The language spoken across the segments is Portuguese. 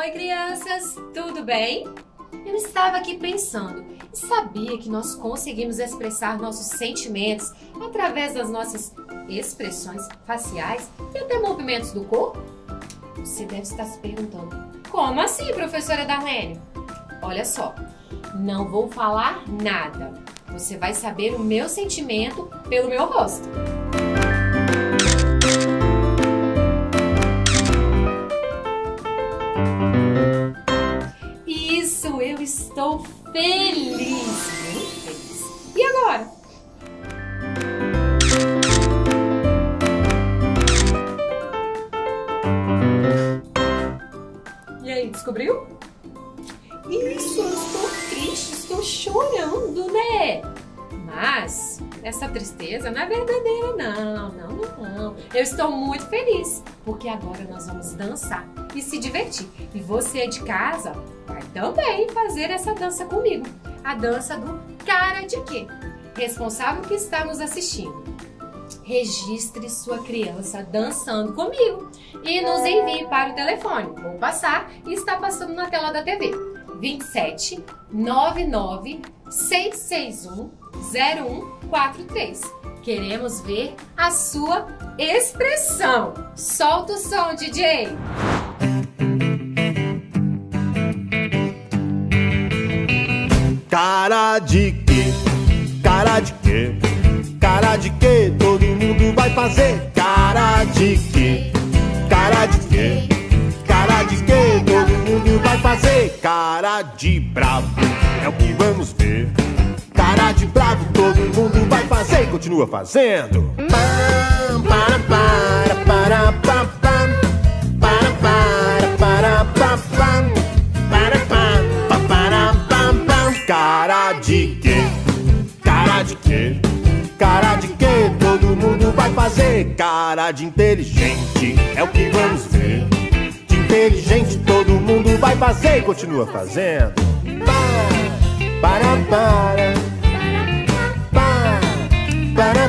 Oi, crianças, tudo bem? Eu estava aqui pensando, sabia que nós conseguimos expressar nossos sentimentos através das nossas expressões faciais e até movimentos do corpo? Você deve estar se perguntando, como assim, professora Darlene? Olha só, não vou falar nada. Você vai saber o meu sentimento pelo meu rosto. Isso, eu estou feliz, muito feliz. E agora? E aí, descobriu? Isso, eu estou triste, estou chorando, né? Mas essa tristeza não é verdadeira, não. Eu estou muito feliz, porque agora nós vamos dançar e se divertir. E você de casa vai também fazer essa dança comigo. A dança do cara de quê? Responsável que está nos assistindo. Registre sua criança dançando comigo e nos envie para o telefone. Vou passar e está passando na tela da TV. 27 99 661 0143. Queremos ver a sua expressão. Solta o som, DJ! Cara de quê? Cara de quê? Cara de quê? Todo mundo vai fazer. Cara de quê? Cara de quê? Cara de quê? Todo mundo vai fazer. Cara de bravo é o que vamos ver. Cara de bravo todo mundo vai fazer. Continua fazendo. Pam, para, para, pam, pam. Para, para, pam, para, pam, pam. Cara de quê? Cara de quê? Cara de quê? Todo mundo vai fazer. Cara de inteligente é o que vamos ver. De inteligente todo mundo vai fazer. Continua fazendo. Para, para, para,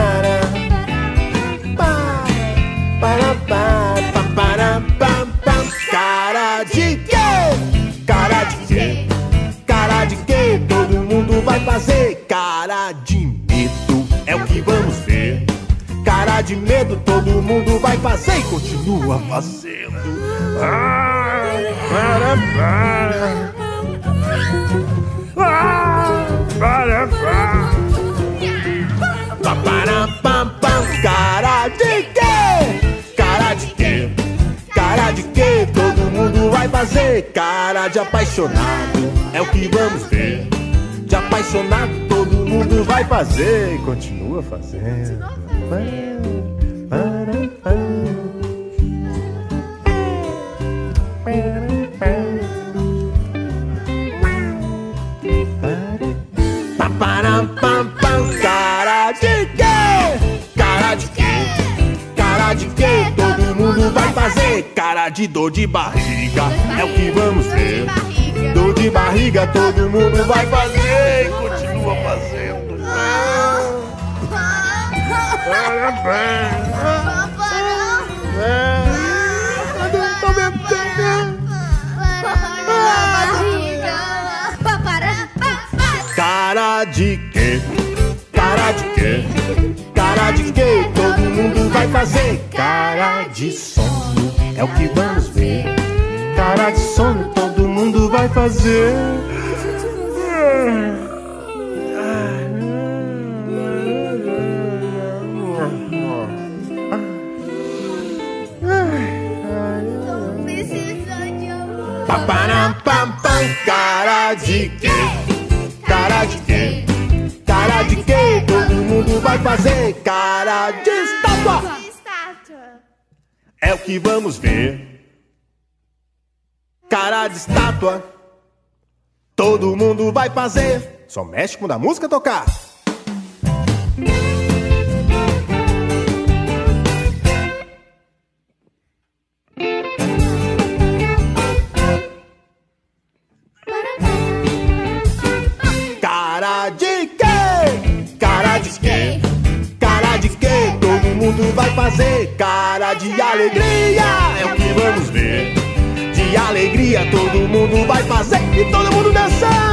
para, cara de quê? Cara de quê? Cara de quê? Todo mundo vai fazer. Cara de medo é o que vamos ver. Cara de medo todo mundo vai fazer e continua fazendo. Para, cara de quê? Cara de quê? Cara de quê? Todo mundo vai fazer. Cara de apaixonado é o que vamos ver. De apaixonado todo mundo vai fazer e continua fazendo. Cara de quê? Cara de quê? Cara de quê? Todo mundo vai fazer. Cara de dor de barriga é o que vamos ver. Dor de barriga todo mundo vai fazer e continua fazendo. Cara de quê? Cara de quê? Cara de quê? Todo mundo vai fazer. Cara de sono é o que vamos ver. Cara de sono todo mundo vai fazer. Cara de quê? Cara de quê? Cara de quê? Todo mundo vai fazer. Cara de estátua é o que vamos ver. Cara de estátua todo mundo vai fazer. Só mexe quando a música tocar. Cara de quê? Cara de quê? Cara de quê? Todo mundo vai fazer. Cara de alegria é o que vamos ver. De alegria todo mundo vai fazer e todo mundo dançar.